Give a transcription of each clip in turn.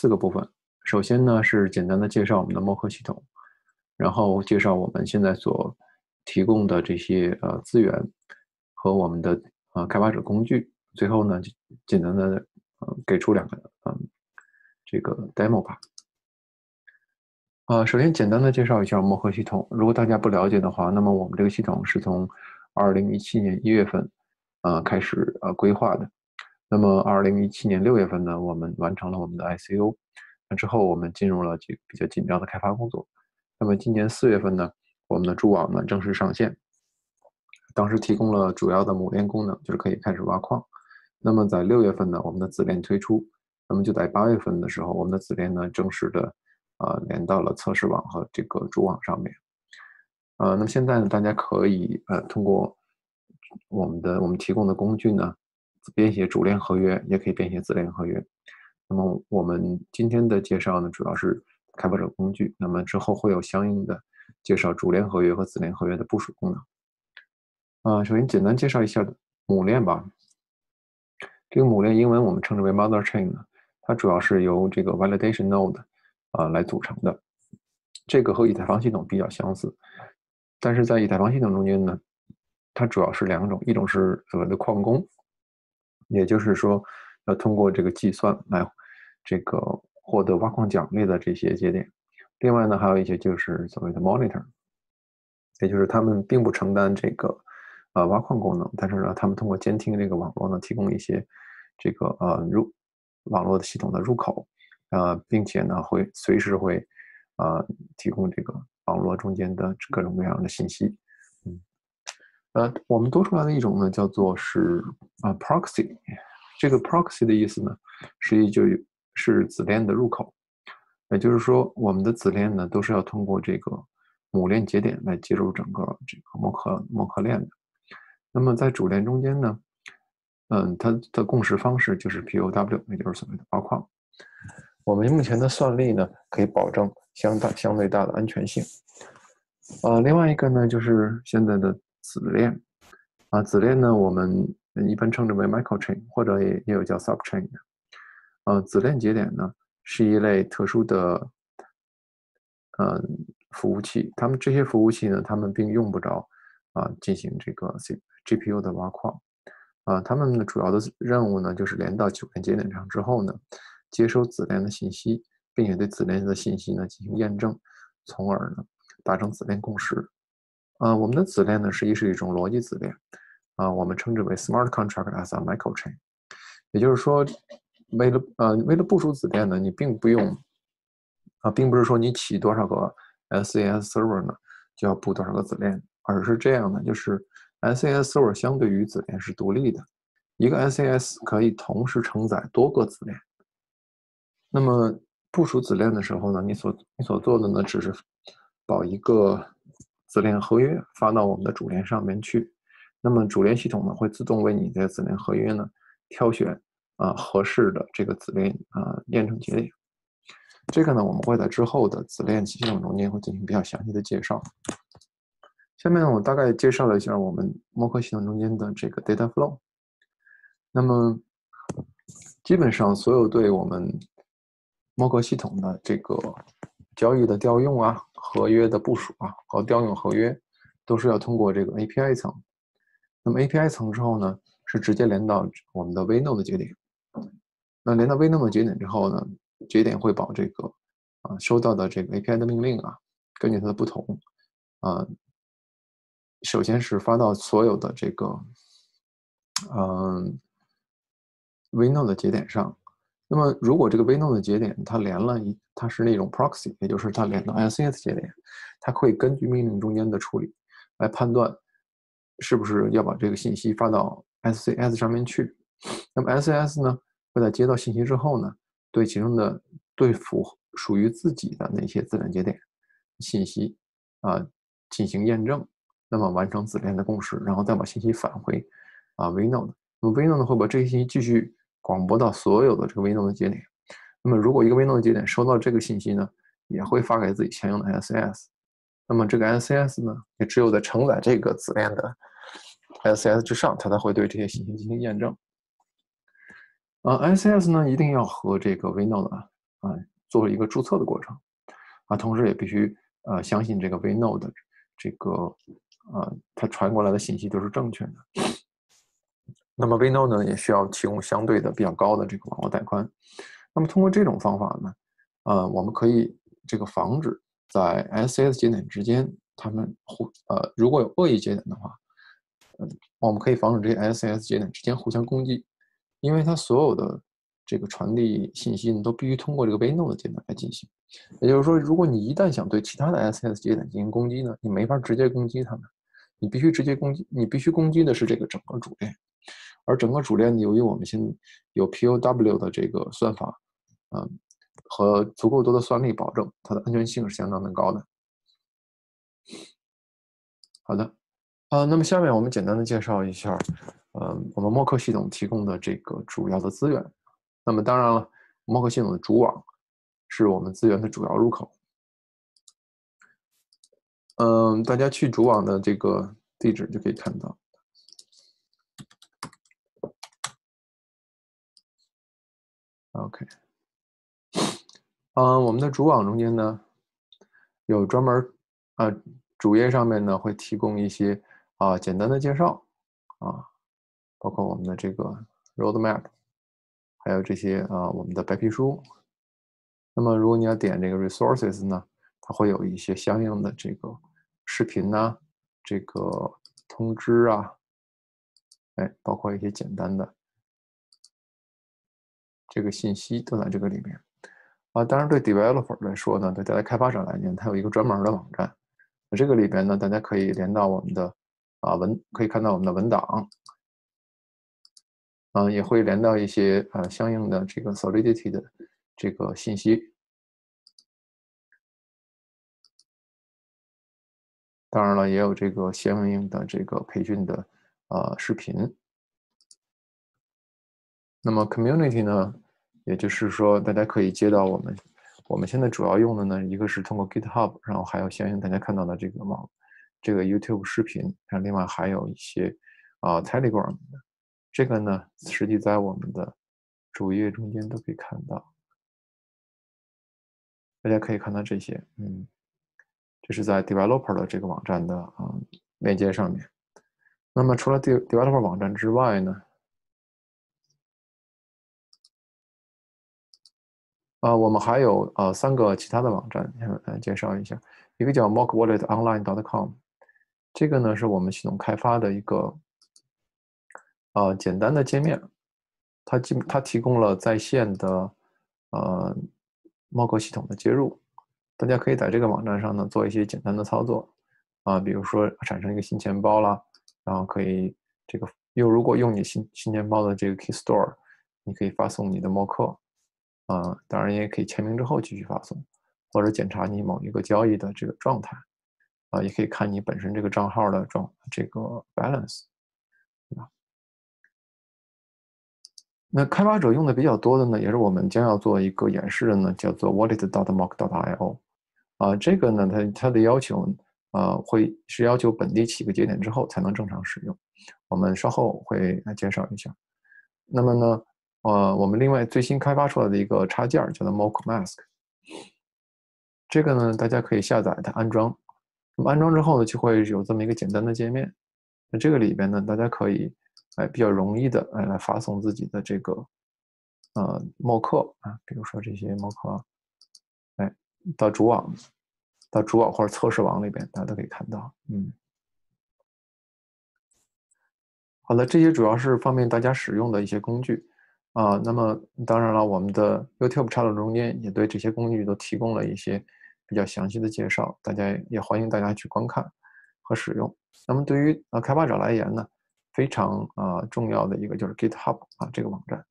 个部分。首先呢是简单的介绍我们的默克系统，然后介绍我们现在所提供的这些资源和我们的开发者工具。最后呢，简单的给出两个这个 demo 吧。首先简单的介绍一下默克系统。如果大家不了解的话，那么我们这个系统是从2017年1月份开始规划的。那么2017年6月份呢，我们完成了我们的 ICO。那之后我们进入了这个比较紧张的开发工作。那么今年4月份呢，我们的主网呢正式上线。当时提供了主要的母链功能，就是可以开始挖矿。那么在6月份呢，我们的子链推出。那么就在8月份的时候，我们的子链呢正式的连到了测试网和这个主网上面。那么现在呢，大家可以通过我们提供的工具呢，编写主链合约，也可以编写子链合约。那么我们今天的介绍呢，主要是开发者工具。那么之后会有相应的介绍主链合约和子链合约的部署功能。首先简单介绍一下母链吧。这个母链英文我们称之为 Mother Chain 呢，它主要是由这个 Validation Node 来组成的。这个和以太坊系统比较相似，但是在以太坊系统中间呢，它主要是两种，一种是所谓的矿工，也就是说要通过这个计算来这个获得挖矿奖励的这些节点。另外呢，还有一些就是所谓的 monitor， 也就是他们并不承担这个挖矿功能，但是呢，他们通过监听这个网络呢，提供一些这个网络的系统的入口，并且呢会随时会提供这个网络中间的各种各样的信息。我们多出来的一种呢叫做是proxy。这个 proxy 的意思呢，实际就是子链的入口。也就是说，我们的子链呢都是要通过这个母链节点来接入整个这个默克链的。那么在主链中间呢，它的共识方式就是 POW， 也就是所谓的挖矿。我们目前的算力呢，可以保证相对大的安全性。另外一个呢，就是现在的子链。子链呢，我们一般称之为 microchain， 或者也有叫 subchain 的。子链节点呢，是一类特殊的服务器。这些服务器呢，它们并用不着进行这个 GPU 的挖矿。它们的主要的任务呢，就是连到主链节点上之后呢，接收子链的信息，并且对子链的信息呢进行验证，从而呢达成子链共识。我们的子链呢，实际是一种逻辑子链。我们称之为 smart contract as a microchain。也就是说，为了部署子链呢，你并不用并不是说你起多少个 SaaS server 呢，就要布多少个子链，而是这样的，就是 SaaS server 相对于子链是独立的，一个 SaaS 可以同时承载多个子链。那么部署子链的时候呢，你所做的呢，只是保一个子链合约发到我们的主链上面去。那么主链系统呢，会自动为你的子链合约呢挑选合适的这个子链验证节点。这个呢，我们会在之后的子链系统中间会进行比较详细的介绍。下面我大概介绍了一下我们默克系统中间的这个 data flow。那么基本上所有对我们默克系统的这个交易的调用合约的部署和调用合约，都是要通过这个 API 层。那么 API 层之后呢，是直接连到我们的 Vnode 节点。那连到 Vnode 节点之后呢，节点会把这个收到的这个 API 的命令根据它的不同首先是发到所有的这个Vnode 节点上。那么如果这个 Vnode 节点它是那种 proxy， 也就是它连到 SaaS 节点，它会根据命令中间的处理来判断是不是要把这个信息发到 SaaS 上面去。那么 SaaS 呢，会在接到信息之后呢，对其中的属于自己的那些子链节点信息进行验证，那么完成子链的共识，然后再把信息返回Vnode。那么 Vnode 会把这些信息继续广播到所有的这个 Vnode 节点。那么如果一个 Vnode 节点收到这个信息呢，也会发给自己相应的 SaaS。那么这个 SaaS 呢，也只有在承载这个子链的 SaaS 之上，它才会对这些信息进行验证。SaaS 呢，一定要和这个 Vnode 做一个注册的过程同时也必须相信这个 vNode 的这个它传过来的信息都是正确的。那么 vNode 呢也需要提供相对的比较高的这个网络带宽。那么通过这种方法呢，我们可以这个防止在 SCS 节点之间，它们如果有恶意节点的话，我们可以防止这些 SCS 节点之间互相攻击，因为它所有的这个传递信息呢都必须通过这个 vNode 的节点来进行。也就是说，如果你一旦想对其他的 SCS 节点进行攻击呢，你没法直接攻击它们，你必须直接攻击，你必须攻击的是这个整个主链。而整个主链由于我们现在有 POW 的这个算法，和足够多的算力保证它的安全性是相当的高的。好的，那么下面我们简单的介绍一下，我们默克系统提供的这个主要的资源。那么当然了，默克系统的主网是我们资源的主要入口。大家去主网的这个地址就可以看到。OK， 我们的主网中间呢，有专门主页上面呢会提供一些简单的介绍包括我们的这个 roadmap， 还有这些我们的白皮书。那么如果你要点这个 resources 呢，它会有一些相应的这个视频呐，这个通知包括一些简单的这个信息都在这个里面当然对 developer 来说呢，对大家开发者来讲，它有一个专门的网站。这个里边呢，大家可以连到我们的可以看到我们的文档，也会连到一些相应的这个 Solidity 的这个信息。当然了，也有这个相应的这个培训的视频。那么 Community 呢，也就是说大家可以接到我们现在主要用的呢，一个是通过 GitHub， 然后还有相应大家看到的这个 YouTube 视频，然后另外还有一些Telegram 的，这个呢，实际在我们的主页中间都可以看到，大家可以看到这些，这是在 Developer 的这个网站的链接上面。那么除了 Developer 网站之外呢，我们还有3个其他的网站，介绍一下。一个叫 mockwalletonline.com， 这个呢是我们系统开发的一个简单的界面，它提供了在线的mock系统的接入，大家可以在这个网站上呢做一些简单的操作比如说产生一个新钱包啦，然后可以如果用你新钱包的这个 Key Store， 你可以发送你的mock当然也可以签名之后继续发送，或者检查你某一个交易的这个状态也可以看你本身这个账号的这个 balance， 对吧？那开发者用的比较多的呢，也是我们将要做一个演示的呢，叫做 wallet.mock.io 这个呢，它的要求是要求本地起个节点之后才能正常使用，我们稍后会来介绍一下。那么呢，我们另外最新开发出来的一个插件叫做 Mock Mask， 这个呢大家可以下载它安装，那么安装之后呢就会有这么一个简单的界面，那这个里边呢大家可以比较容易的来发送自己的这个mock比如说这些 mock到主网或者测试网里边大家都可以看到。好的，这些主要是方便大家使用的一些工具那么当然了，我们的 YouTube 插头中间也对这些工具都提供了一些比较详细的介绍，大家也欢迎大家去观看和使用。那么对于开发者来言呢，非常重要的一个就是 GitHub 这个网站。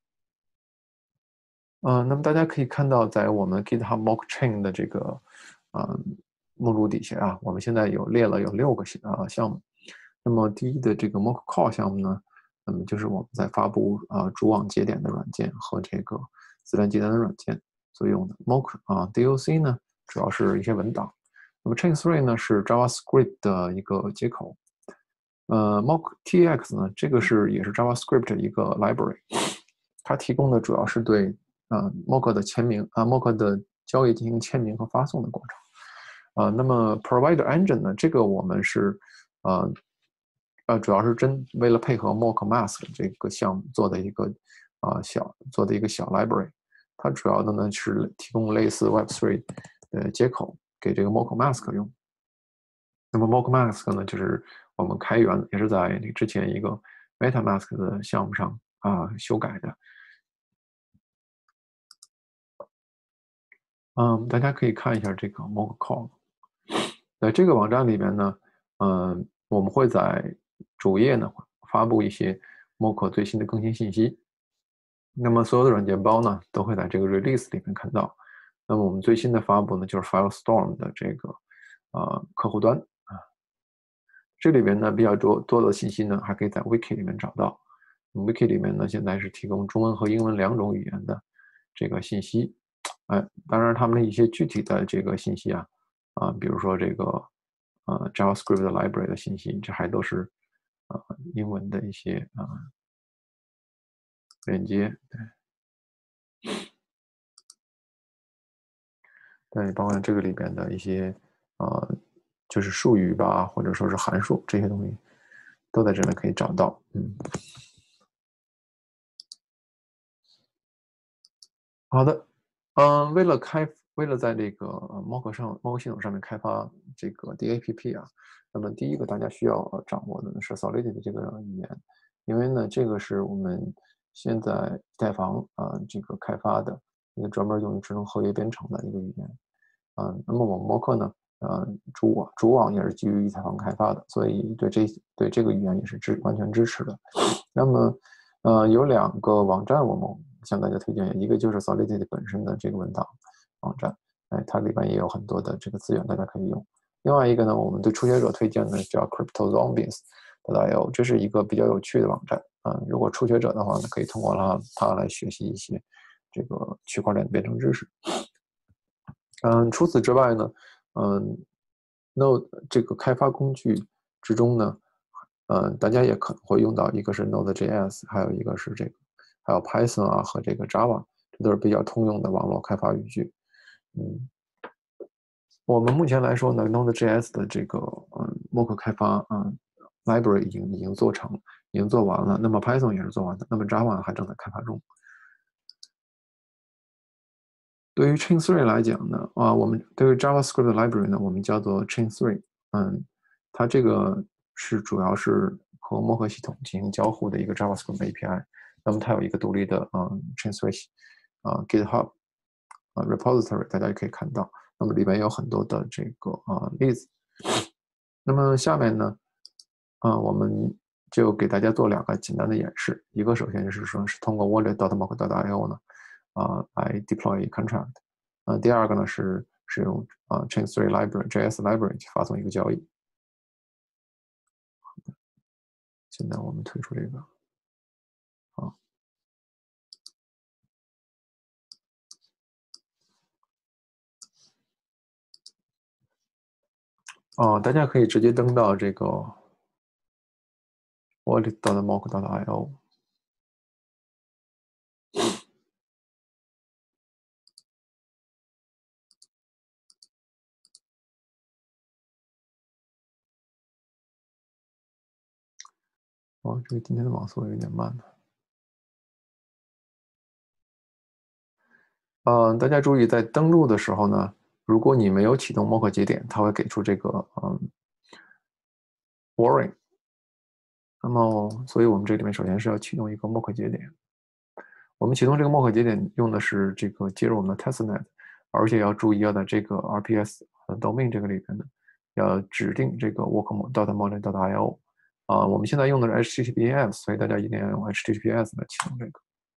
那么大家可以看到，在我们 GitHub Mock Chain 的这个目录底下我们现在列了有6个项目。那么第一的这个 Mock Call 项目呢，那么就是我们在发布主网节点的软件和这个自然接单的软件所用的。Mock DOC 呢，主要是一些文档。那么 Chain3 呢是 JavaScript 的一个接口。Mock TX 呢，这个也是 JavaScript 的一个 library， 它提供的主要是对 Mock 的签名Mock 的交易进行签名和发送的过程。那么 Provider Engine 呢，这个我们是主要是为了配合 Mock Mask 这个项目做的一个小 library。它主要的呢是提供类似 Web3 的接口给这个 Mock Mask 用。那么 Mock Mask 呢，就是我们开源也是在之前一个 MetaMask 的项目上修改的。大家可以看一下这个 Mock Call。在这个网站里面呢，我们会在主页呢发布一些 Mock 最新的更新信息。那么所有的软件包呢都会在这个 Release 里面看到。那么我们最新的发布呢就是 Filestorm 的这个客户端这里边呢比较多的信息呢还可以在 Wiki 里面找到。Wiki 里面呢现在是提供中文和英文2种语言的这个信息。当然他们的一些具体的这个信息比如说这个JavaScript library 的信息，这还都是英文的一些链接。对，包括这个里边的一些就是术语吧，或者说是函数这些东西，都在这里可以找到。好的，为了在这个Mock 系统上面开发这个 DAPP 那么第一个大家需要掌握的是 Solidity 这个语言，因为呢这个是我们现在以太坊这个开发的一个专门用于智能合约编程的一个语言。那么我们 Mock 呢主网也是基于以太坊开发的，所以对这个语言也是完全支持的。那么有2个网站我们向大家推荐，一个就是 Solidity 本身的这个文档网站，它里边也有很多的这个资源大家可以用。另外一个呢，我们对初学者推荐的叫 CryptoZombies.io，这是一个比较有趣的网站如果初学者的话呢，可以通过它来学习一些这个区块链编程知识。除此之外呢，Node 这个开发工具之中呢，大家也可能会用到一个是 Node.js， 还有一个是还有 Python 和这个 Java， 这都是比较通用的网络开发语句。我们目前来说呢 ，Node.js 的这个Mock 开发library 已经做完了，那么 Python 也是做完的，那么 Java 还正在开发中。对于 Chain3 来讲呢，我们对于 JavaScript library 呢，我们叫做 Chain3，它这个主要是和Mock系统进行交互的一个 JavaScript API。那么它有一个独立的Chain3 GitHub repository， 大家也可以看到。那么里面有很多的这个例子。那么下面呢，我们就给大家做2个简单的演示。一个首先就是说是通过 wallet.mock.io 呢来 deploy contract。第二个呢是使用Chain3 library JS library 去发送一个交易。现在我们推出这个大家可以直接登到这个 wallet.mock.io。这个今天的网速有点慢了。大家注意，在登录的时候呢，如果你没有启动 Mock 节点，它会给出这个warning。那么，所以我们这里面首先是要启动一个 Mock 节点。我们启动这个 Mock 节点用的是这个接入我们的 testnet， 而且要注意要在这个 RPS domain 这个里边呢，要指定这个 walk.mock.io。我们现在用的是 HTTPS， 所以大家一定要用 HTTPS 来启动这个。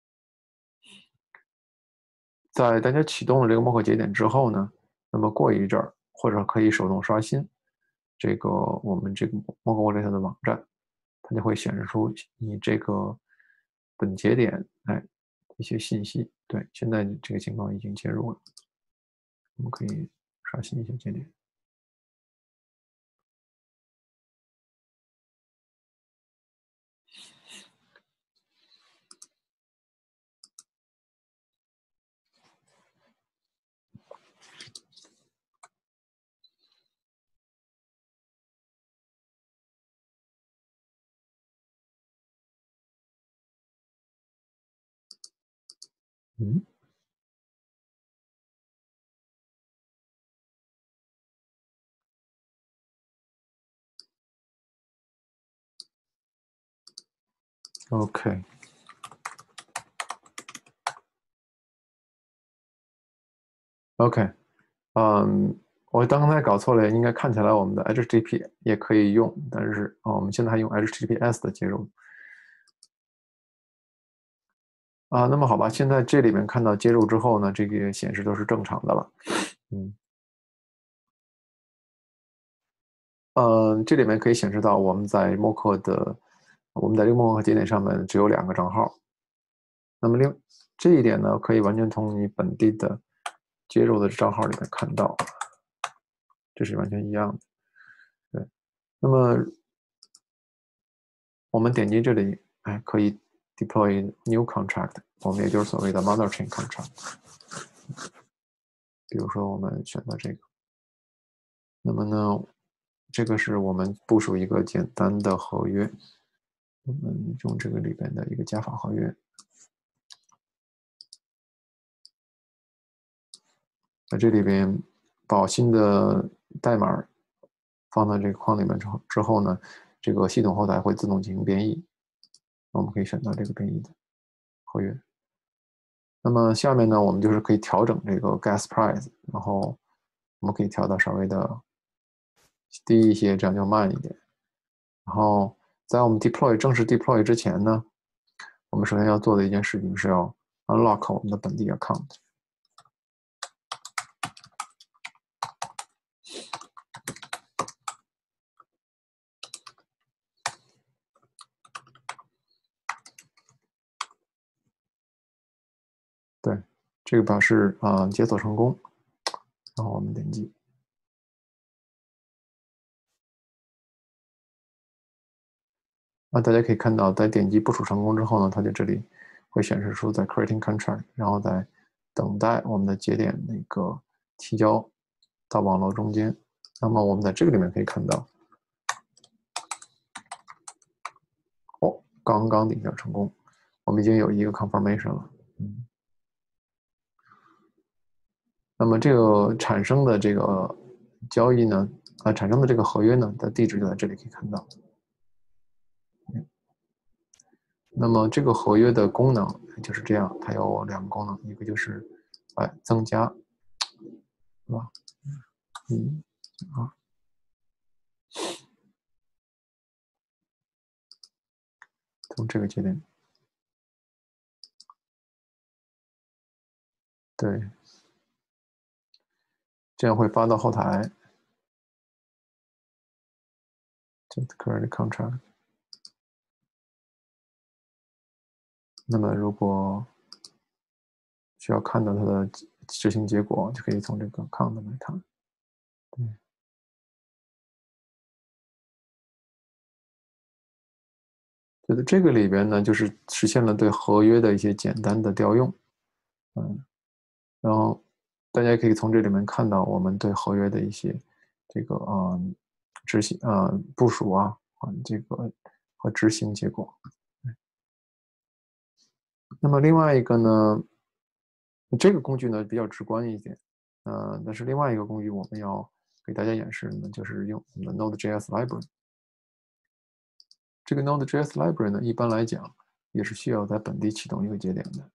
在大家启动了这个 Mock 节点之后呢，那么过一阵儿，或者可以手动刷新这个我们这个 Mock Wallet 的网站，它就会显示出你这个本节点一些信息。对，现在这个情况已经接入了，我们可以刷新一下节点。 嗯，OK。OK，我刚才搞错了，应该看起来我们的 HTTP 也可以用，但是我们现在还用 HTTPS 的接入啊。那么好吧，现在这里面看到接入之后呢，这个显示都是正常的了。嗯这里面可以显示到我们在这个默克节点上面只有2个账号。那么这一点呢，可以完全从你本地的接入的账号里面看到，这是完全一样的。对，那么我们点击这里，哎，可以 deploy new contract，我们也就是所谓的 mother chain contract。比如说我们选择这个，那么呢，这个是我们部署一个简单的合约，我们用这个里边的一个加法合约，在这里边把新的代码放到这个框里面之后呢，这个系统后台会自动进行编译，我们可以选择这个编译的合约。那么下面呢，我们就是可以调整这个 gas price，然后我们可以调到稍微的低一些，这样就慢一点。然后在我们正式 deploy 之前呢，我们首先要做的一件事情是要 unlock 我们的本地 account。对，这个表示解锁成功，然后我们点击。那大家可以看到，在点击部署成功之后呢，它就这里会显示出在 creating contract，然后在等待我们的节点那个提交到网络中间。那么我们在这个里面可以看到，刚刚顶交成功，我们已经有一个 confirmation 了。那么这个产生的这个交易呢，产生的这个合约呢的地址就在这里可以看到。那么这个合约的功能就是这样，它有2个功能，一个就是增加，是吧？啊，从这个节点，对，这样会发到后台，就 current contract。那么如果需要看到它的执行结果，就可以从这个 count 来看。对，就是这个里边呢，就是实现了对合约的一些简单的调用。嗯，然后大家可以从这里面看到我们对合约的一些这个执行部署这个和执行结果。那么另外一个呢，这个工具呢比较直观一点，但是另外一个工具我们要给大家演示呢，就是用我们的 Node.js library。这个 Node.js library 呢，一般来讲也是需要在本地启动一个节点的。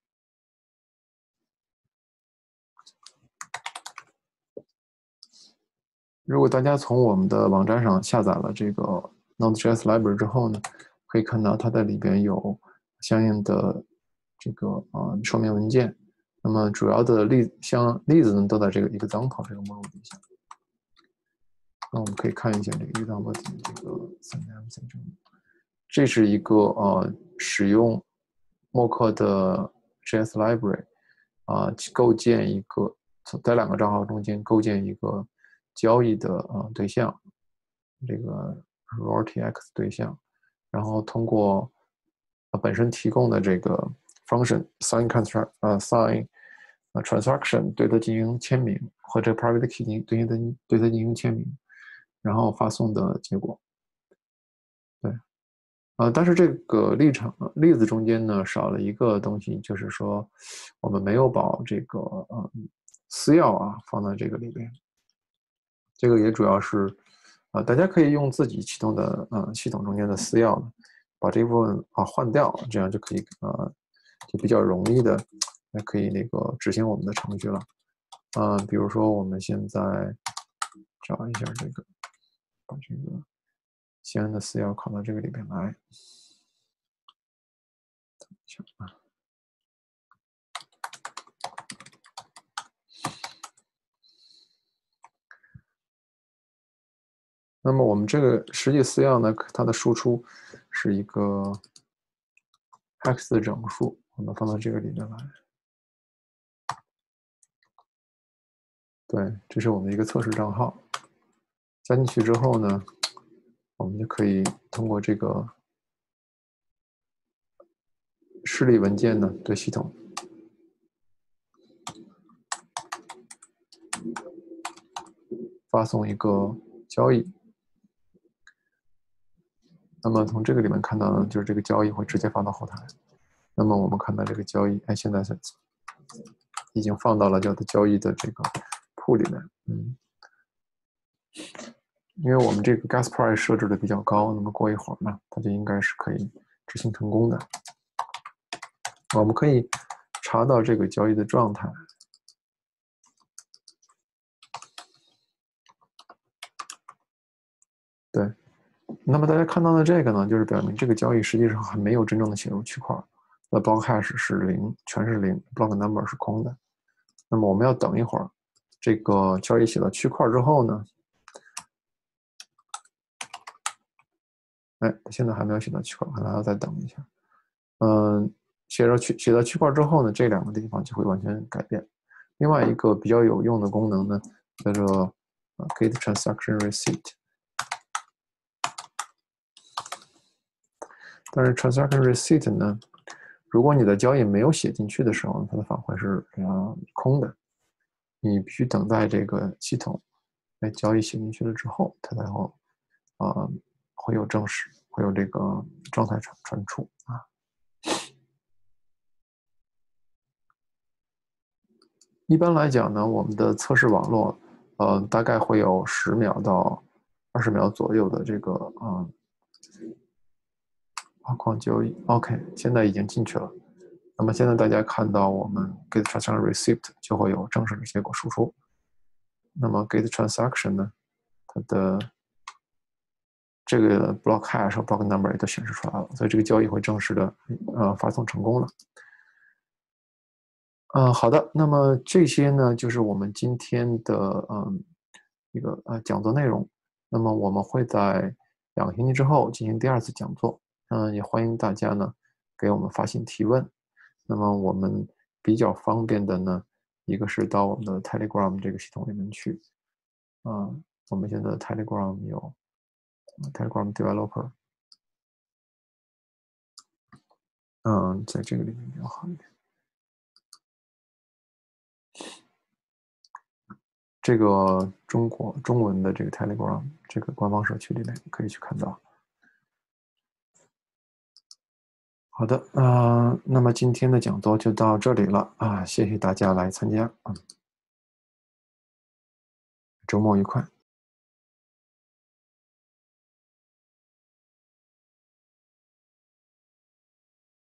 如果大家从我们的网站上下载了这个 Node.js library 之后呢，可以看到它在里边有相应的这个说明文件。那么主要的例子呢，都在这个 example 这个目录底下。那我们可以看一下这个 example 的这个 CMC 这是一个使用默克的 JS library 构建一个在2个账号中间构建一个交易的对象，这个 RTX 对象，然后通过本身提供的这个 function sign transaction 对它进行签名，和这 private key 对它进行签名，然后发送的结果。对， 但是这个例子中间呢少了一个东西，就是说我们没有把这个私钥啊放在这个里边。这个也主要是大家可以用自己启动的系统中间的私钥呢，把这部分换掉，这样就可以就比较容易的可以那个执行我们的程序了。比如说我们现在找一下这个，把这个西安的私钥拷到这个里边来。那么我们这个实际私钥呢，它的输出是一个 hex 的整数，我们放到这个里面来。对，这是我们的一个测试账号。加进去之后呢，我们就可以通过这个示例文件呢，对系统发送一个交易。那么从这个里面看到呢，就是这个交易会直接发到后台。那么我们看到这个交易，现在是已经放到了叫做交易的这个铺里面。因为我们这个 gas price 设置的比较高，那么过一会儿呢，它就应该是可以执行成功的。我们可以查到这个交易的状态。对，那么大家看到的这个呢，就是表明这个交易实际上还没有真正的写入区块。block hash 是0，全是0 ，block number 是空的。那么我们要等一会儿，这个交易写到区块之后呢，现在还没有写到区块，可能还要再等一下。写到区块之后呢，这两个地方就会完全改变。另外一个比较有用的功能呢，叫做get transaction receipt。但是 transaction receipt 呢，如果你的交易没有写进去的时候，它的返回是空的。你必须等待这个系统在交易写进去了之后，它才会有证实，会有这个状态传出啊。一般来讲呢，我们的测试网络大概会有10秒到20秒左右的这个挖矿交易。OK， 现在已经进去了。那么现在大家看到我们 get transaction receipt 就会有正式的结果输出。那么 get transaction 呢，它的这个 block hash 和 block number 也都显示出来了，所以这个交易会正式的发送成功了。好的，那么这些呢就是我们今天的一个讲座内容。那么我们会在2个星期之后进行第2次讲座。也欢迎大家呢给我们发信提问。那么我们比较方便的呢，一个是到我们的 Telegram 这个系统里面去。我们现在的 Telegram 有 Telegram Developer。在这个里面比较好一点。这个中文的这个 Telegram 这个官方社区里面可以去看到。好的，那么今天的讲座就到这里了谢谢大家来参加周末愉快。